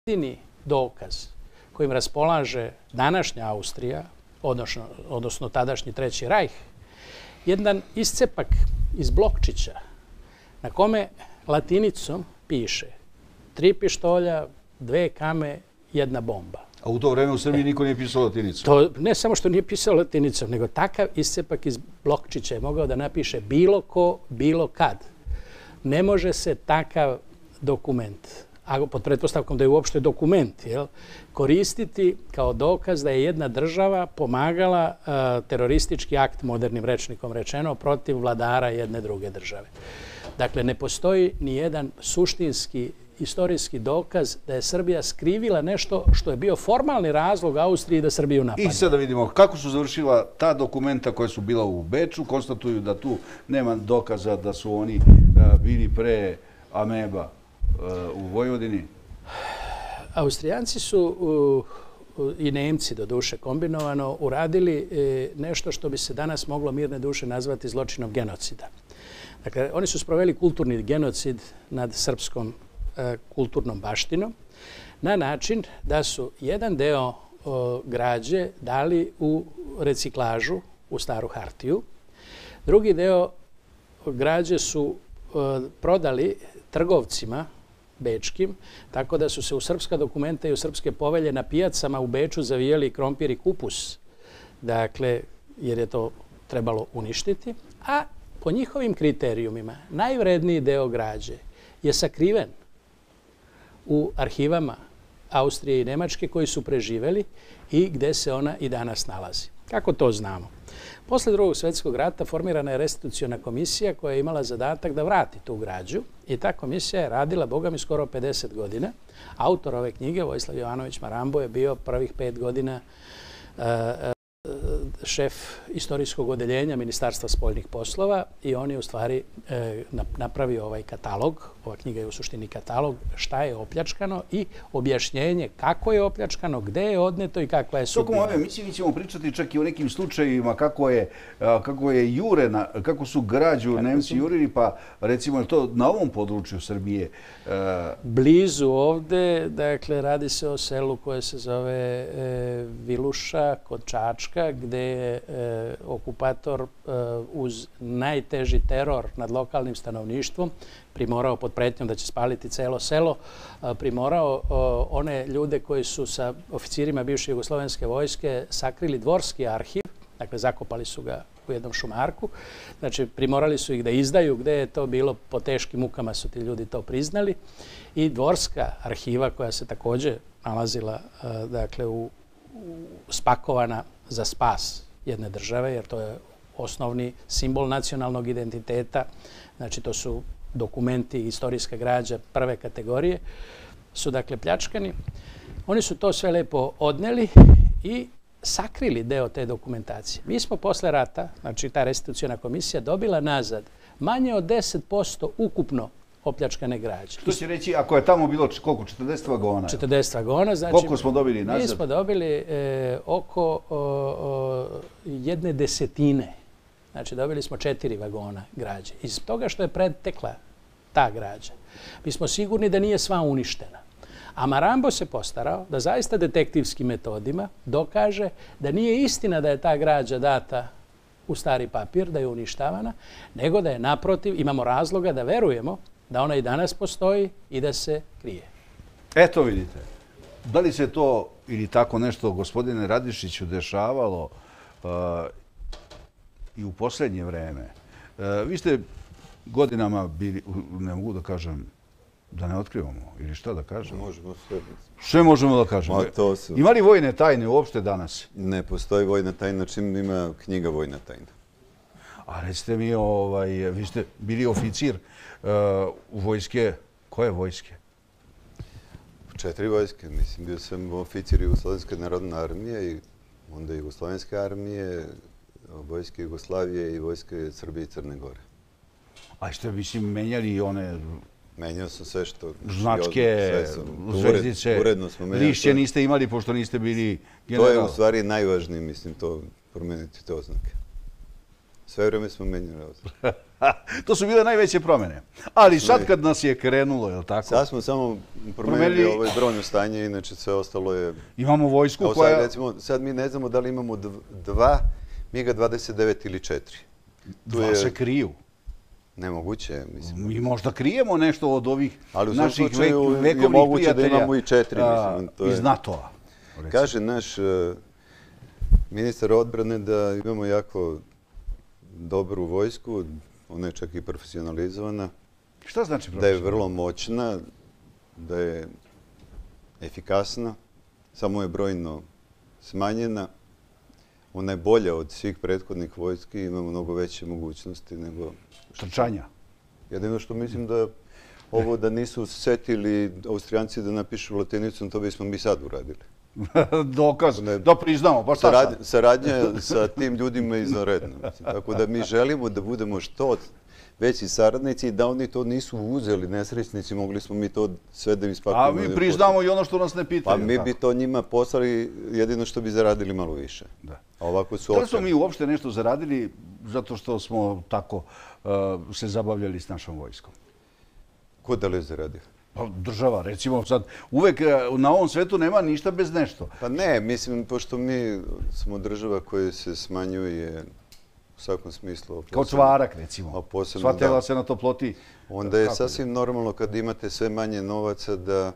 jedini dokaz kojim raspolaže današnja Austrija, odnosno tadašnji Treći rajh, jedan iscepak iz blokčića na kome latinicom piše 3 pištolja, 2 kame, 1 bomba. A u to vreme u Srbiji niko nije pisao latinicom? Ne samo što nije pisao latinicom, nego takav iscepak iz blokčića je mogao da napiše bilo ko, bilo kad. Ne može se takav dokument, a pod pretpostavkom da je uopšte dokument, koristiti kao dokaz da je jedna država pomagala teroristički akt, modernim rečnikom rečeno, protiv vladara jedne druge države. Dakle, ne postoji ni jedan suštinski istorijski dokaz da je Srbija skrivila nešto što je bio formalni razlog Austriji da Srbiju napadne. I sada vidimo kako su završila ta dokumenta koja su bila u Beču. Konstatuju da tu nema dokaza da su oni bili pre ameba u Vojvodini. Austrijanci su i Nemci, do duše kombinovano, uradili nešto što bi se danas moglo mirne duše nazvati zločinom genocida. Dakle, oni su sproveli kulturni genocid nad srpskom kulturnom baštinom na način da su jedan deo građe dali u reciklažu, u staru hartiju. Drugi deo građe su prodali trgovcima bečkim, tako da su se u srpska dokumenta i u srpske povelje na pijacama u Beču zavijali krompir i kupus, dakle, jer je to trebalo uništiti. A po njihovim kriterijumima najvredniji deo građe je sakriven u arhivama Austrije i Nemačke koji su preživeli i gde se ona i danas nalazi. Kako to znamo? Posle Drugog svjetskog rata formirana je restituciona komisija koja je imala zadatak da vrati tu građu i ta komisija je radila, boga mi, skoro 50 godina. Autor ove knjige, Vojislav Jovanović Marambo, je bio prvih 5 godina šef istorijskog odeljenja Ministarstva spoljnih poslova i on je u stvari napravio ovaj katalog, ova knjiga je u suštini katalog šta je opljačkano i objašnjenje kako je opljačkano, gde je odneto i kakva je sudbina. Tokom ove emisije mi ćemo pričati čak i o nekim slučajevima kako su građu Nemci jurili, pa recimo je to na ovom području Srbije? Blizu ovde, dakle, radi se o selu koje se zove Viluša kod Čačka, gde je okupator uz najteži teror nad lokalnim stanovništvom primorao pod pretnjom da će spaliti celo selo, primorao one ljude koji su sa oficirima bivše jugoslovenske vojske sakrili dvorski arhiv, dakle zakopali su ga u jednom šumarku, znači primorali su ih da izdaju gde je to bilo, po teškim mukama su ti ljudi to priznali, i dvorska arhiva koja se takođe nalazila, dakle, spakovana za spas jedne države, jer to je osnovni simbol nacionalnog identiteta, znači to su dokumenti, istorijska građa prve kategorije, su dakle pljačkani. Oni su to sve lepo odneli i sakrili deo te dokumentacije. Mi smo posle rata, znači ta restituciona komisija, dobila nazad manje od 10% ukupno opljačkane građe. Što će reći, ako je tamo bilo koliko? 40 vagona? 40 vagona. Znači, koliko smo dobili nazad? Mi smo dobili oko 1/10. Znači, dobili smo 4 vagona građe. Iz toga što je pretekla ta građa, mi smo sigurni da nije sva uništena. A Marambo se postarao da zaista detektivskim metodima dokaže da nije istina da je ta građa data u stari papir, da je uništavana, nego da je naprotiv, imamo razloga da verujemo da ona i danas postoji i da se krije. Eto vidite, da li se to ili tako nešto, gospodine Radišiću, dešavalo i u posljednje vreme? Vi ste godinama bili, ne mogu da kažem, da ne otkrivamo, ili šta da kažemo? Možemo sve. Sve možemo da kažemo. Ima li vojne tajne uopšte danas? Ne postoji vojna tajna, čim ima knjiga Vojna tajna. A recite mi, vi ste bili oficir u vojske, koje vojske? 4 vojske. Mislim, bio sam oficir Jugoslovenske narodne armije i onda Jugoslovenske armije, vojske Jugoslavije i vojske Srbije i Crne Gore. A što bi si menjali i one... Menjao sam sve što... Značke, zvezdice, lišće niste imali pošto niste bili general. To je u stvari najvažnije, mislim, to promeniti te oznake. Sve vreme smo menjali ozor. To su bile najveće promjene. Ali sad kad nas je krenulo, je li tako? Sad smo samo promenili brojno stanje, inače sve ostalo je... Imamo vojsku koja... koja... Recimo, sad mi ne znamo da li imamo 2 MiG-29 ili 4. Dva se kriju. Nemoguće je, mislim. Mi možda krijemo nešto od ovih ali naših vekovnih je moguće prijatelja. Da imamo i 4, mislim. Iz NATO-a. Kaže naš ministar odbrane da imamo jako dobru vojsku, ona je čak i profesionalizovana. Šta znači da je vrlo moćna, da je efikasna, samo je brojno smanjena. Ona je bolja od svih prethodnih vojski, ima mnogo veće mogućnosti nego... Trčanja. Jedino što mislim da ovo da nisu setili Austrijanci da napišu latinicom, to bismo mi sad uradili. Dokaz, da priznamo, pa šta sad? Saradnja sa tim ljudima je izvanredna. Tako da mi želimo da budemo što veći saradnici i da oni to nisu uzeli, nesrećnici, mogli smo mi to sve da im spakujemo. A mi priznamo i ono što nas ne pitaju. Pa mi bi to njima poslali, jedino što bi zaradili malo više. A ovako su... Da li smo mi uopšte nešto zaradili zato što smo tako se zabavljali s našom vojskom? Ko da li je zaradio? Pa država, recimo sad, uvek na ovom svetu nema ništa bez nešto. Pa ne, mislim, pošto mi smo država koja se smanjuje u svakom smislu. Kao čvarak, recimo. Sva tela se na toploti. Onda je sasvim normalno kad imate sve manje novaca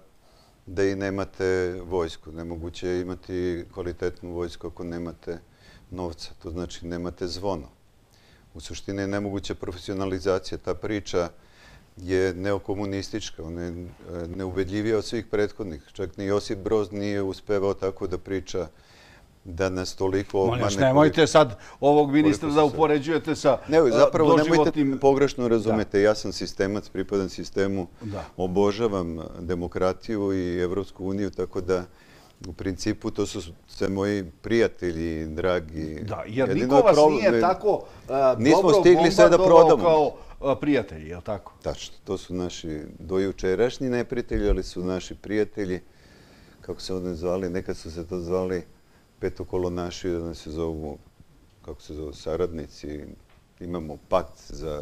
da i nemate vojsku. Nemoguće je imati kvalitetnu vojsku ako nemate novca. To znači nemate zvono. U suštini je nemoguća profesionalizacija. Ta priča je neokomunistička, ona je neubedljivija od svih prethodnih. Čak ni Josip Broz nije uspevao tako da priča da nas toliko obmane... Molim, nemojte sad ovog ministra da upoređujete sa doživotnim... Ne, zapravo nemojte pogrešno razumete. Ja sam sistemac, pripadam sistemu, obožavam demokratiju i Evropsku uniju, tako da u principu to su sve moji prijatelji, dragi... Da, jer niko vas nije tako nismo stigli sve da prodamo kao prijatelji, je li tako? Tačno, to su naši dojučerašnji neprijatelji, ali su naši prijatelji, kako se oni zvali, nekad su se to zvali petokolonaši, da se zovu, kako se zovu, saradnici. Imamo pakt za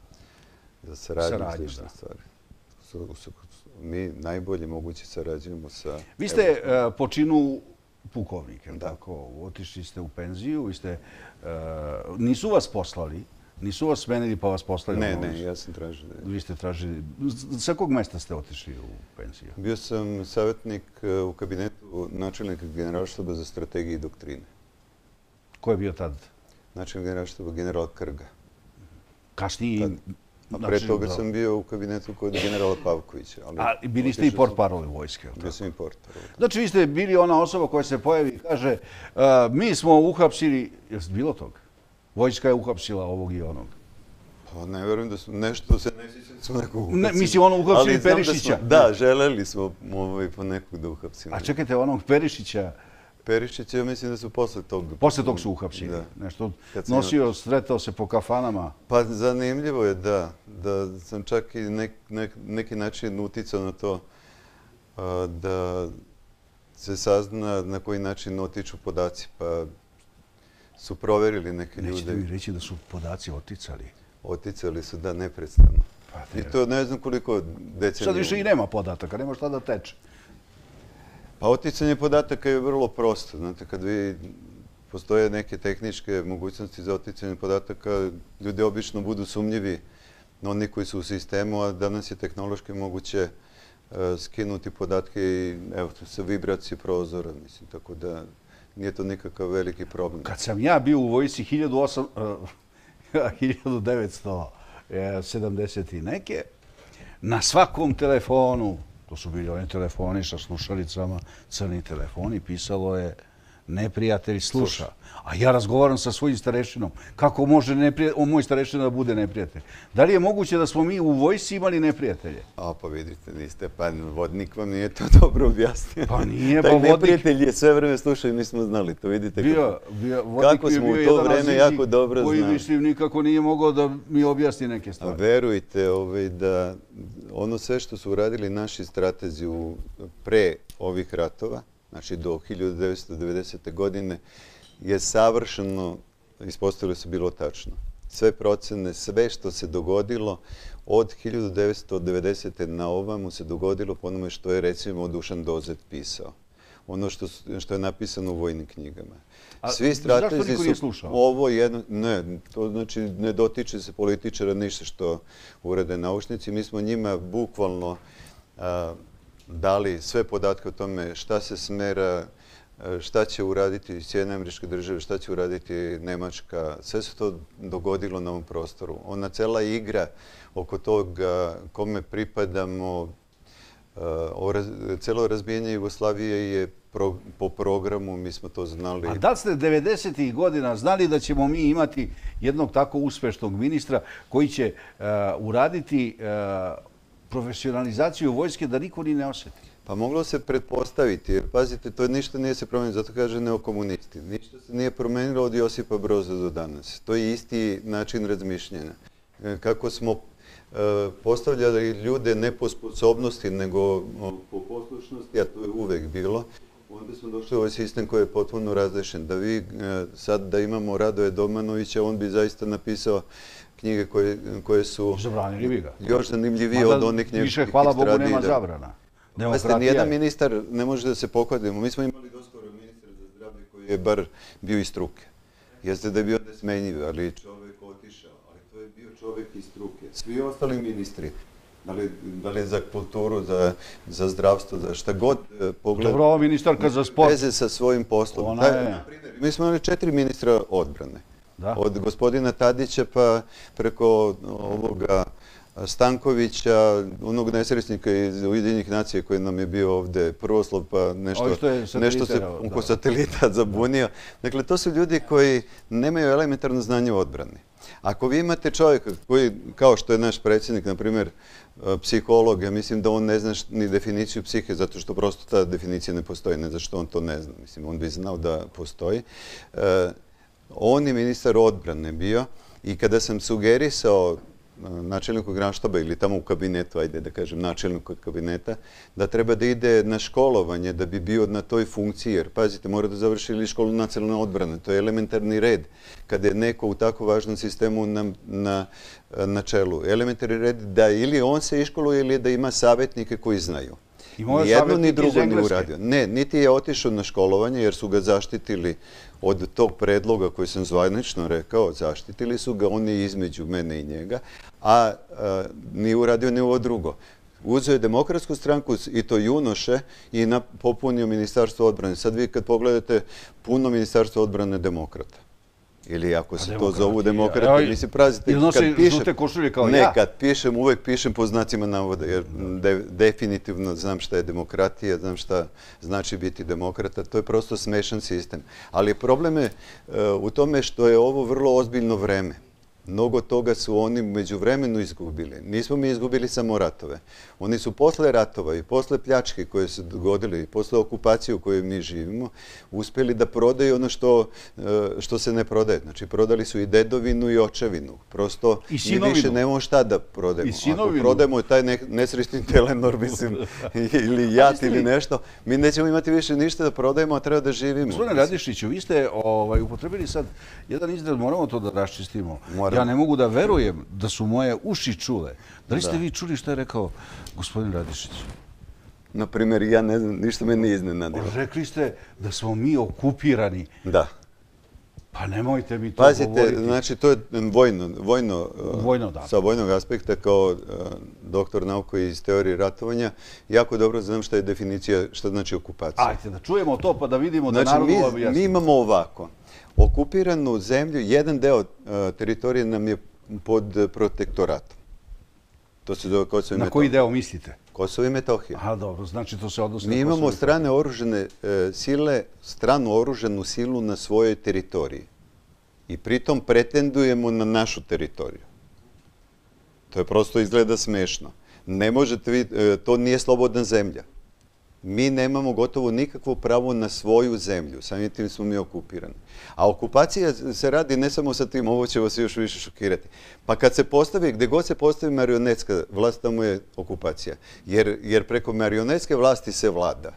saradnju i slične stvari. Mi najbolje moguće sarađujemo sa... Vi ste po činu pukovnik, je li tako? Otišli ste u penziju, nisu vas poslali, nisu vas smenili pa vas poslali? Ne, ja sam tražio. Vi ste tražili... Sa kog mesta ste otišli u penziju? Bio sam savjetnik u kabinetu načelnika generalštaba za strategiju i doktrine. Ko je bio tad? Načelnik generalštaba general Krga. Kasnije... A pre toga sam bio u kabinetu kod generala Pavkovića. A bili ste i portparole vojske? Bio sam i portparole. Znači, vi ste bili ona osoba koja se pojavi i kaže mi smo uhapsili... Jeste bilo toga? Vojska je uhapsila ovog i onog. Pa ne verujem da smo nešto se ne sjećali da smo nekog uhapsili. Mislim, ono uhapsili Perišića. Da, želeli smo po nekog da uhapsimo. A čekajte, onog Perišića... Perišića, ja mislim da su posle tog... Posle tog su uhapsili. Nešto nosio, sretao se po kafanama. Pa zanimljivo je, da sam čak i neki način uticao na to da se sazna na koji način otiču podaci. Pa su proverili neke ljude. Nećete mi reći da su podaci oticali? Oticali su, da, neprestano. I to ne znam koliko decenija... Sad više i nema podataka, nema šta da teče. Pa oticanje podataka je vrlo prosto. Znate, kad postoje neke tehničke mogućnosti za oticanje podataka, ljudi obično budu sumnjivi na oni koji su u sistemu, a danas je tehnološki moguće skinuti podatke i evo, sa vibracije prozora, mislim, tako da nije to nikakav veliki problem. Kad sam ja bio u vojsci 1970 i neke, na svakom telefonu, to su bili oni telefoni sa slušalicama, crni telefoni, pisalo je neprijatelj sluša. A ja razgovaram sa svojim starešinom. Kako može moj starešina da bude neprijatelj? Da li je moguće da smo mi u vojsci imali neprijatelje? A, pa vidite, niste, pa vodnik vam nije to dobro objasnio. Pa nije, pa vodnik... Taj neprijatelj je sve vreme slušao i mi smo znali, to vidite kako smo u to vreme jako dobro znali. Koji, mislim, nikako nije mogao da mi objasni neke stvari. A verujte da ono sve što su uradili naši stratezi pre ovih ratova, znači do 1990. godine, je savršeno, ispostavilo se, bilo tačno. sve procene, sve što se dogodilo od 1990. na ovamo se dogodilo po onome što je recimo Dušan Dozet pisao. Ono što je napisano u vojnim knjigama. Svi stratezi su ovo jedno... Ne, to znači ne dotiče se političara ništa što urade naučnici. Mi smo njima bukvalno dali sve podatke o tome šta se smera, šta će uraditi Sjedinjene Američke Države, šta će uraditi Nemačka. Sve se to dogodilo na ovom prostoru. Ona cela igra oko toga kome pripadamo, celo razbijanje Jugoslavije je po programu, mi smo to znali. A da li ste 90. godina znali da ćemo mi imati jednog tako uspešnog ministra koji će uraditi profesionalizaciju vojske da niko ni ne osjeti? Pa moglo se pretpostaviti, jer pazite, to ništa nije se promenilo, zato kaže neokomunisti. Ništa se nije promenilo od Josipa Broza do danas. To je isti način razmišljanja. Kako smo postavljali ljude ne po sposobnosti, nego po poslušnosti, a to je uvek bilo, onda smo došli u ovaj sistem koji je potpuno razrešen. Da vi sad da imamo Radoje Domanovića, on bi zaista napisao knjige koje su još zanimljivije od onih knjiga. Više, hvala Bogu, nema zabrana. Nijedan ministar ne može da se pokladimo. Mi smo imali doskoro ministra za zdravlje koji je bar bio iz struke. Jeste da je bio nesmenjiv, ali čovek otišao. Ali to je bio čovek iz struke. Svi ostali ministri, da li za kulturu, za zdravstvo, za šta god pogled... Dobro, ovo ministarka za sport. Veze sa svojim poslom. Mi smo imali 4 ministra odbrane. Od gospodina Tadića pa preko ovoga Stankovića, onog nesrećnika iz Ujedinjenih nacija koji nam je bio ovde prvoslov, pa nešto se oko satelita zabunio. Dakle, to su ljudi koji nemaju elementarno znanje o odbrani. Ako vi imate čovjeka koji, kao što je naš predsjednik, na primjer, psiholog, ja mislim da on ne zna ni definiciju psihe, zato što prosto ta definicija ne postoji, ne zato što on to ne zna. Mislim, on bi znao da postoji. On je ministar odbrane bio i kada sam sugerisao načelniku Generalštaba ili tamo u kabinetu, ajde da kažem načelniku kabineta, da treba da ide na školovanje da bi bio na toj funkciji, jer pazite, mora da završi ili školu nacionalne odbrane. To je elementarni red kada je neko u tako važnom sistemu na čelu. Elementarni red da ili on se iškoluje ili da ima savjetnike koji znaju. Ni jedno ni drugo nije uradio. Ne, niti je otišao na školovanje jer su ga zaštitili od tog predloga koji sam zvanično rekao, zaštitili su ga oni između mene i njega, a nije uradio ni ovo drugo. Uzeo je Demokratsku stranku i to junoše i popunio Ministarstvo odbrane. Sad vi kad pogledate puno Ministarstvo odbrane demokrata. Ili ako se to zovu demokrati, mi se prazite. Kad pišem, uvek pišem po znacima navoda, jer definitivno znam šta je demokratija, znam šta znači biti demokrata. To je prosto smešan sistem. Ali problem je u tome što je ovo vrlo ozbiljno vreme. Mnogo toga su oni među vremenu izgubili. Nismo mi izgubili samo ratove. Oni su posle ratova i posle pljačke koje se dogodili i posle okupacije u kojoj mi živimo, uspjeli da prodaju ono što se ne prodaje. Znači, prodali su i dedovinu i očevinu. Prosto mi više nemamo šta da prodajemo. Ako prodajemo taj nesrećni Telenor, mislim, ili JAT ili nešto, mi nećemo imati više ništa da prodajemo, a treba da živimo. Gospodine Radišiću, vi ste upotrebili sad jedan izraz, moramo to da raščistimo. Ja ne mogu da verujem da su moje uši čule. Da li ste vi čuli što je rekao gospodin Radišić? Naprimjer, ja ne znam, ništa me nije iznenadilo. Rekli ste da smo mi okupirani. Da. Pa nemojte mi to govoriti. Pazite, znači to je vojno, sa vojnog aspekta kao doktor nauka iz teorije ratovanja. Jako dobro znam šta je definicija, šta znači okupacija. Ajde, da čujemo to pa da vidimo da narodu objasnimo. Znači, mi imamo ovako. Okupiranu zemlju, jedan deo teritorije nam je pod protektoratom. To se zove Kosovo i Metohija. Na koji deo mislite? Kosovo i Metohija. A dobro, znači to se odnosi na Kosovo i Metohija. Mi imamo strane oružane sile, stranu oružanu silu na svojoj teritoriji. I pritom pretendujemo na našu teritoriju. To je prosto izgleda smešno. Ne možete vi, to nije slobodna zemlja. Mi nemamo gotovo nikakvo pravo na svoju zemlju. Samim tim smo mi okupirani. A okupacija se radi ne samo sa tim, ovo će vas još više šokirati. Pa kad se postavi, gde god se postavi marionetska vlast, tamo je okupacija. Jer preko marionetske vlasti se vlada.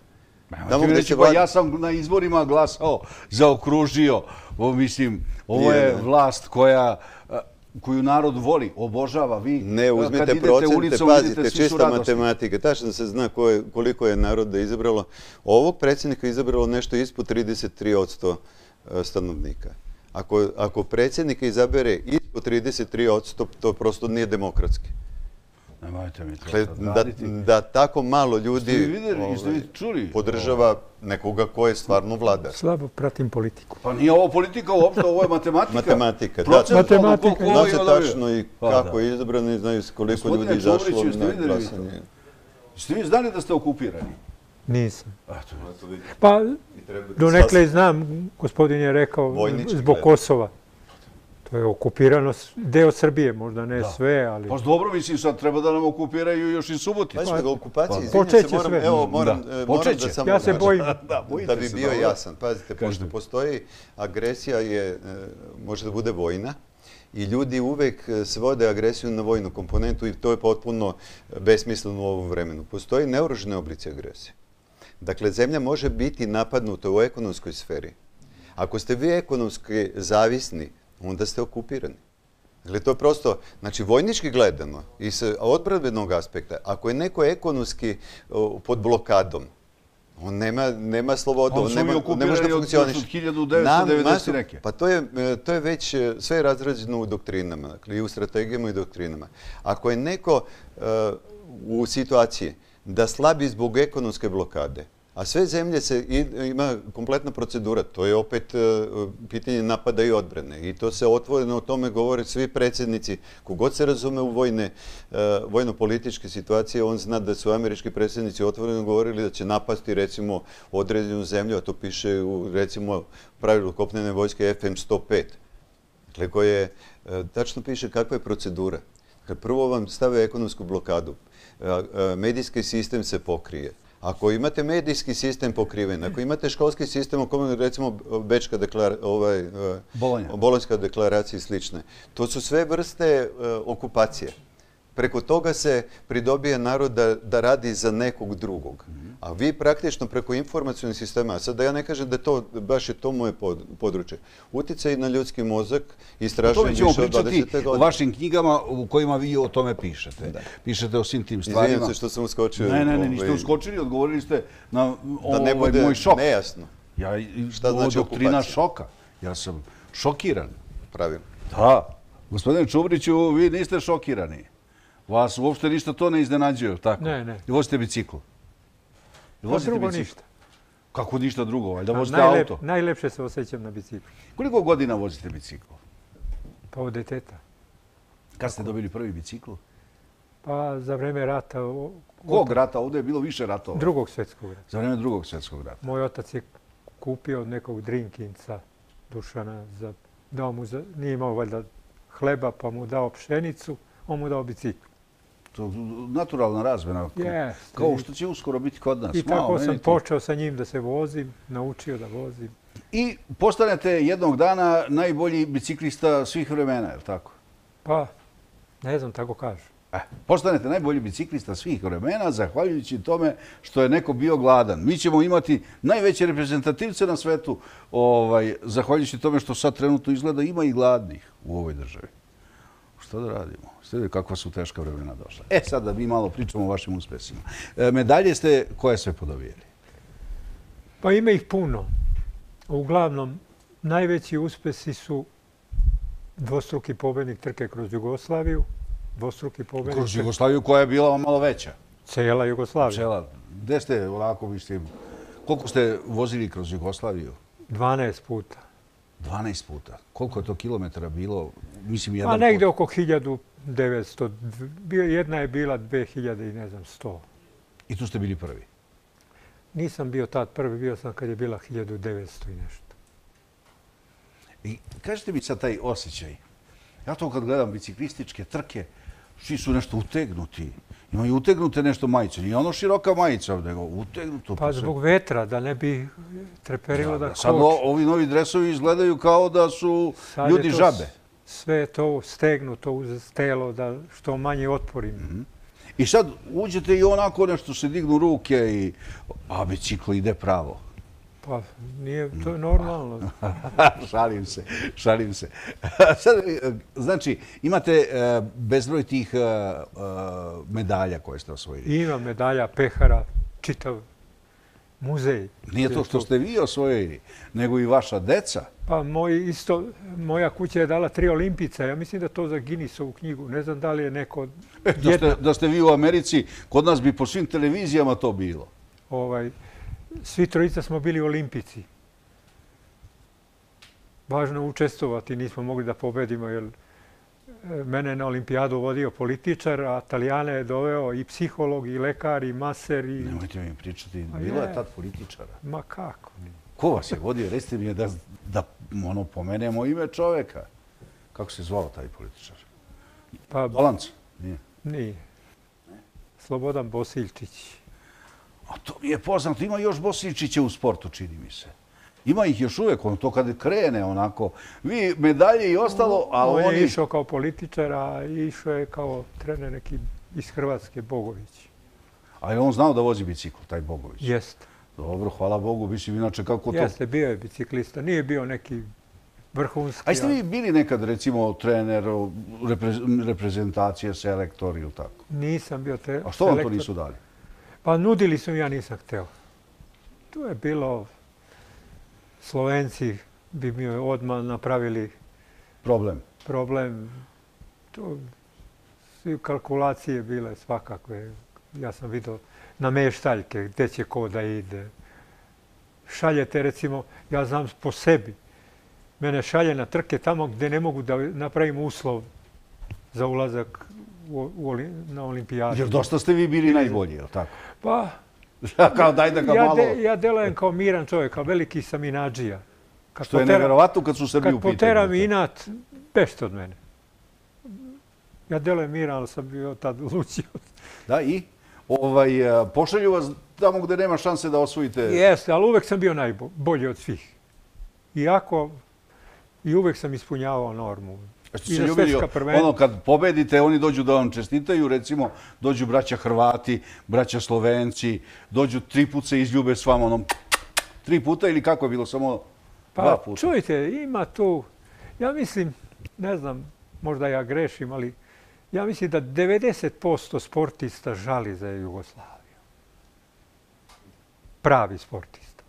Ja sam na izborima glasao, zaokružio. Ovo je vlast koja koju narod voli, obožava, vi Ne, uzmite procente, pazite, čista matematika. Tačno se zna koliko je naroda izabralo. Ovog predsjednika je izabralo nešto ispod 33% stanovnika. Ako predsjednika izabere ispod 33%, to prosto nije demokratski. Nemojte mi to sad raditi. Da tako malo ljudi podržava nekoga ko je stvarno vladar. Slabo pratim politiku. Pa nije ovo politika uopšte, ovo je matematika. Matematika. Zna se tačno i kako je izabrano i znaju koliko ljudi izašlo na glasanje. Ste vi znali da ste okupirani? Nisam. Pa, donekle znam, gospodin je rekao, zbog Kosova. To je okupirano deo Srbije, možda ne sve, ali... Pa dobro, mislim, sad treba da nam okupiraju još i Suboticu. Pa okupacija, počeće sve. Evo, moram da samo... Ja se bojim. Da bi bio jasan. Pazite, pošto postoji agresija, može da bude vojna, i ljudi uvek svode agresiju na vojnu komponentu i to je potpuno besmisleno u ovom vremenu. Postoji neoružane oblici agresije. Dakle, zemlja može biti napadnuta u ekonomskoj sferi. Ako ste vi ekonomski zavisni, onda ste okupirani. Dakle, to je prosto, znači, vojnički gledano i sa odbrambenog aspekta, ako je neko ekonomski pod blokadom, on nema slobodu, on ne može da funkcioniše. Od 1990 neke. Pa to je već, sve je razrađeno u doktrinama, dakle, i u strategijama i doktrinama. Ako je neko u situaciji da slabi zbog ekonomske blokade, a sve zemlje ima kompletna procedura. To je opet pitanje napada i odbrane. I to se otvoreno o tome govore svi predsjednici. Kogod se razume u vojno-političke situacije, on zna da su američki predsjednici otvoreno govorili da će napasti, recimo, određenu zemlju, a to piše u, recimo, pravilu kopnene vojske FM-105. Dakle, koje tačno piše kakva je procedura. Prvo vam stave ekonomsku blokadu. Medijski sistem se pokrije. Ako imate medijski sistem pokriven, ako imate školski sistem o kome, recimo, Bolonjska deklaracija i slične, to su sve vrste okupacije. Preko toga se pridobije narod da radi za nekog drugog. A vi praktično preko informacionih sistema, sad da ja ne kažem da baš je to moje područje, uticaj na ljudski mozak, istražujem više od 20. godine. O tome ćemo pričati u vašim knjigama u kojima vi o tome pišete. Pišete o svim tim stvarima. Izvinjam se što sam uskočio. Ne, niste uskočili, odgovorili ste na moj šok. Da ne bude nejasno. Ovo doktrina šoka. Ja sam šokiran. Pravilno. Da. Gospodine Čubriću, vi niste šokirani. Vas uopšte ništa to ne iznenađuje, tako? Ne. I vozite bicikl? Pa drugo ništa. Kako ništa drugo? Da vozite auto? Najlepše se osjećam na biciklu. Koliko godina vozite bicikl? Pa od deteta. Kad ste dobili prvi bicikl? Pa za vreme rata. Kog rata? Ovdje je bilo više ratova. Drugog svjetskog rata. Za vreme Drugog svjetskog rata. Moj otac je kupio od nekog Drinkinca Dušana, dao mu, nije imao valjda hleba, pa mu dao pšenicu, on mu dao bicikl. To je naturalna razmjena, kao što će uskoro biti kod nas. I tako sam počeo sa njim da se vozim, naučio da vozim. I postanete jednog dana najbolji biciklista svih vremena, je li tako? Pa, ne znam, tako kažu. Postanete najbolji biciklista svih vremena, zahvaljujući tome što je neko bio gladan. Mi ćemo imati najveće reprezentativce na svetu, zahvaljujući tome što sad trenutno izgleda ima i gladnih u ovoj državi. Što da radimo? Ste kakva su teška vremena došla. Sad da mi malo pričamo o vašim uspesima. Medalje ste koje sve podobijeli? Pa ima ih puno. Uglavnom, najveći uspesi su dvostruki pobednik trke kroz Jugoslaviju. Kroz Jugoslaviju koja je bila malo veća? Cela Jugoslavija. Gde ste, ovako mislim, koliko ste vozili kroz Jugoslaviju? 12 puta. 12 puta. Koliko je to kilometara bilo? Mislim, jedan put. A negde oko 1900. Jedna je bila 2000 i ne znam, 100. I tu ste bili prvi? Nisam bio tad prvi, bio sam kad je bila 1900 i nešto. I kažete mi sad taj osjećaj. Ja to kad gledam biciklističke trke, svi su nešto utegnuti. Imaju utegnute nešto majice. Nije ono široka majica, nego utegnuto. Pa zbog vetra, da ne bi treperilo da koči. Sad ovi novi dresovi izgledaju kao da su ljudi žabe. Sve je to stegnuto uz telo, da što manje otpor ima. I sad uđete i onako nešto se dignu ruke, a bicikl ide pravo. Pa nije, to je normalno. Šalim se. Znači, imate bezbroj tih medalja koje ste osvojili. Ima medalja, pehara, čitav muzej. Nije to što ste vi osvojili, nego i vaša deca. Pa moja kuća je dala 3 olimpijica. Ja mislim da to za Guinnessovu knjigu. Ne znam da li je neko... Da ste vi u Americi, kod nas bi po svim televizijama to bilo. Svi trojica smo bili olimpici. Važno je učestvovati, nismo mogli da pobedimo, jer mene na olimpijadu vodio političar, a Talijane je doveo i psiholog, i lekar, i maser. Nemojte mi pričati, bilo je tad političara. Ma kako? Ko vas je vodio? Recite mi da pomenemo ime čoveka. Kako se zvao taj političar? Dolanc? Nije. Slobodan Bosiljčić. A to mi je poznato. Ima još Bosiljčića u sportu, čini mi se. Ima ih još uvijek. To kad krene onako. Vi medalje i ostalo, a oni... On je išao kao političar, a išao je kao trener neki iz Hrvatske, Bogović. A je on znao da vozi bicikl, taj Bogović? Jeste. Dobro, hvala Bogu. Mislim, inače kako to... Jeste, bio je biciklista. Nije bio neki vrhunski... A jeste vi bili nekad, recimo, trener reprezentacije, selektor ili tako? Nisam bio selektor. A što vam to nisu dali? Pa nudili su, ja nisam hteo. Tu je bilo... Slovenci bi mi odmah napravili... Problem. Tu svi kalkulacije bile svakakve. Ja sam vidio nameštaljke, gdje će ko da ide. Šaljete, recimo, ja znam po sebi. Mene šalje na trke tamo gdje ne mogu da napravim uslov za ulazak na olimpijadu. Jer dosta ste vi bili najbolji, je li tako? Pa... Kao daj da ga malo... Ja delujem kao miran čovjek, kao veliki sam inadžija. Što je nevjerovatno kad su Srbiju pitali. Kad poteram inat, bešte od mene. Ja delujem miran, ali sam bio tad lucio. Da, i? Pošalju vas tamo gdje nema šanse da osvojite... Jeste, ali uvek sam bio najbolji od svih. I uvek sam ispunjavao normu. Ste se ljubili, kad pobedite, oni dođu da vam čestitaju, recimo, dođu braća Hrvati, braća Slovenci, dođu 3 puta se izljube s vama, 3 puta ili kako je bilo, samo 2 puta? Čujte, ima tu, ja mislim, ne znam, možda ja grešim, ali ja mislim da 90% sportista žali za Jugoslaviju. Pravi sportista.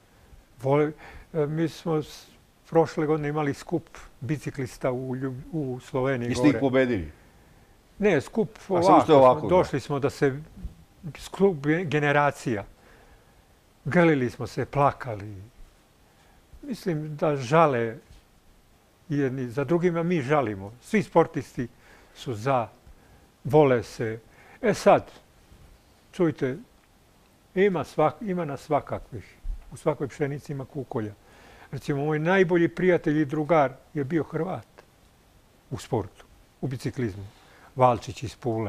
Mi smo prošle godine imali skup biciklista u Sloveniji. I ste ih pobedili? Ne, skup ovako. Došli smo da se... Skup generacija. Grlili smo se, plakali. Mislim da žale jedni za drugima, mi žalimo. Svi sportisti su za, vole se. Sad, čujte, ima nas svakakvih. U svakoj pšenici ima kukolja. Recimo, moj najbolji prijatelj i drugar je bio Hrvat u sportu, u biciklizmu. Valčić iz Pule.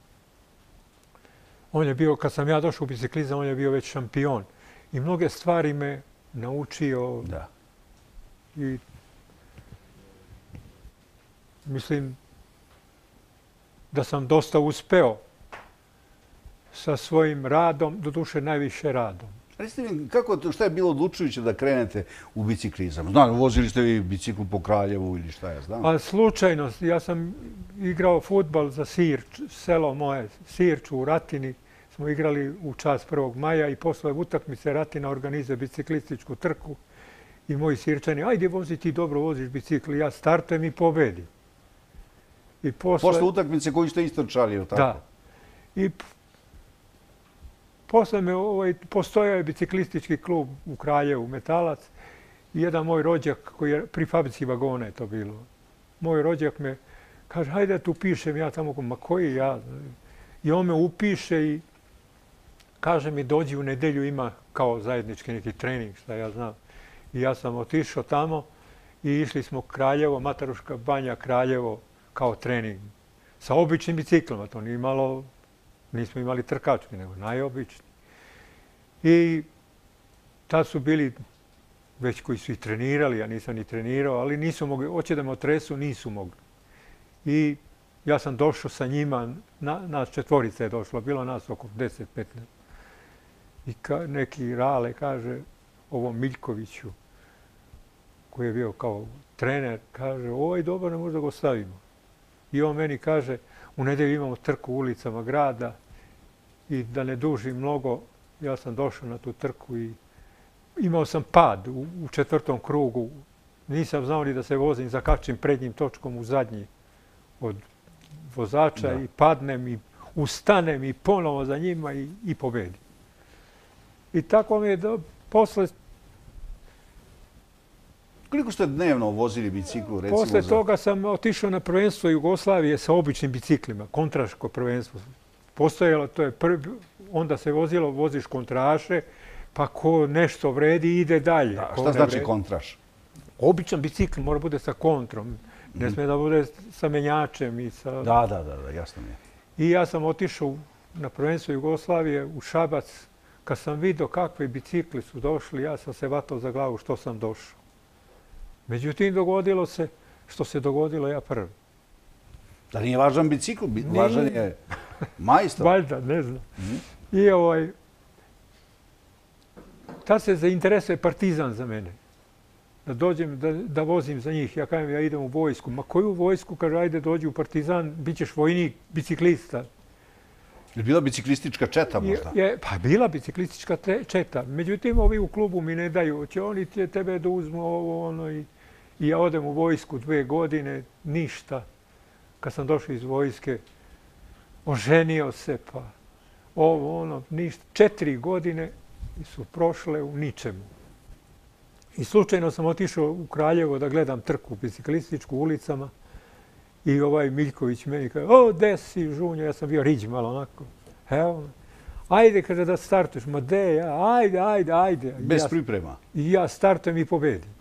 On je bio, kad sam ja došao u biciklizam, on je bio već šampion. I mnoge stvari me naučio. Da. I mislim da sam dosta uspeo sa svojim radom, doduše najviše radom. Recite mi, šta je bilo odlučujuće da krenete u biciklizam? Znam, vozili ste vi bicikl po Kraljevu ili šta ja znam? Pa slučajno, ja sam igrao fudbal za Sirč, selo moje, Sirču u Ratini. Smo igrali u čast 1. maja i posle utakmice Ratina organizuje biciklističku trku. I moji Sirčani, ajde vozi ti, dobro voziš bicikl. Ja startujem i pobedim. Posle utakmice koju ste istrčali, ili tako? Da. I posle postojao je biciklistički klub u Kraljevu, Metalac. I jedan moj rođak, koji je pri fabrici vagona je to bilo. Moj rođak me kaže, hajde tu pišem, ja tamo, ma koji ja? I on me upiše i kaže mi, dođi u nedelju, ima kao zajednički neki trening, šta ja znam. I ja sam otišao tamo i išli smo Kraljevo, Mataruška banja, Kraljevo, kao trening. Sa običnim biciklima, to nije imalo, nismo imali trkački, nego najobični. I tad su bili već koji su i trenirali, ja nisam ni trenirao, ali nisu mogli, hoće da me otresu, nisu mogli. I ja sam došao sa njima, nas 4 je došlo, bilo nas oko 10-15. I neki Rale kaže, ovom Miljkoviću, koji je bio kao trener, kaže, ovo je dobar, ne možda ga stavimo. I on meni kaže, u nedelju imamo trku u ulicama grada i da ne dužim mnogo, ja sam došao na tu trku i imao sam pad u 4. krugu. Nisam znao ni da se vozim, zakačim prednjim točkom u zadnji od vozača i padnem i ustanem i ponovo za njima i pobedim. I tako mi je posle... Koliko ste dnevno vozili biciklu? Recimo, posle toga sam otišao na prvenstvo Jugoslavije sa običnim biciklima, kontraško prvenstvo. Postojalo, to je prvi, onda se voziš kontraše, pa ko nešto vredi ide dalje. Da, šta znači kontraš? Običan bicikl mora bude sa kontrom. Ne smije da bude sa menjačem i sa... Da, jasno mi je. I ja sam otišao na prvenstvo Jugoslavije u Šabac. Kad sam vidio kakve bicikli su došli, ja sam se vatao za glavu što sam došao. Međutim, dogodilo se što se dogodilo ja prvi. Da nije važan bicikl, važan je majstor. Valjda, ne znam. I tad se zainteresuje Partizan za mene. Da dođem, da vozim za njih. Ja kažem, ja idem u vojsku. Ma koju vojsku? Kaže, ajde dođi u Partizan, bit ćeš vojnik, biciklista. Je bila biciklistička četa možda? Pa bila biciklistička četa. Međutim, ovi u klubu mi ne daju. Će oni tebe da uzmu ovo, ono i ja odem u vojsku 2 godine, ništa. Kad sam došao iz vojske, oženio se, pa ovo, ono, ništa. 4 godine su prošle u ničemu. I slučajno sam otišao u Kraljevo da gledam trku biciklističku u ulicama i ovaj Miljković meni kaže, o, gde si, Žunjo? Ja sam bio riđ malo onako. Evo, ajde, kaže, da startuješ. Ma de, ja, ajde. Bez priprema? I ja startujem i pobedim.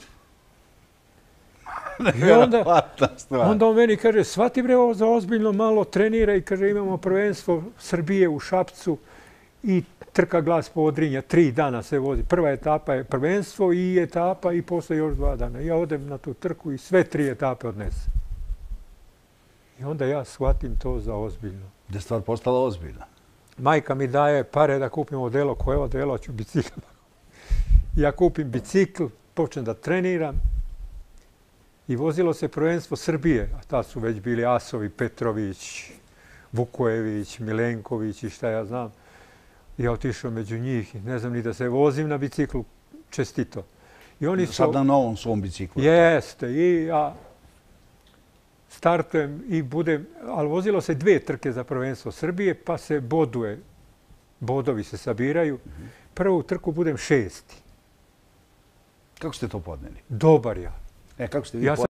I onda on meni kaže, shvati bre ovo za ozbiljno, malo trenira i kaže, imamo prvenstvo Srbije u Šapcu i trka Glas Podrinja, 3 dana se vozi. Prva etapa je prvenstvo i etapa i posle još 2 dana. Ja odem na tu trku i sve 3 etape odnesem. I onda ja shvatim to za ozbiljno. Da je stvar postala ozbiljna. Majka mi daje pare da kupim odelo. Koje odelo? Ću bicikl. Ja kupim bicikl, počnem da treniram i vozilo se prvenstvo Srbije. A tad su već bili asovi, Petrović, Vukojević, Milenković i šta ja znam. Ja otišao među njih i ne znam ni da se vozim na biciklu, čestito. I oni su... Sad na novom svom biciklu. Jeste. I ja startujem i budem... Ali vozilo se 2 trke za prvenstvo Srbije, pa se boduje. Bodovi se sabiraju. Prvu trku budem 6. Kako ste to podneli? Dobar ja. Kako ste vi podneli?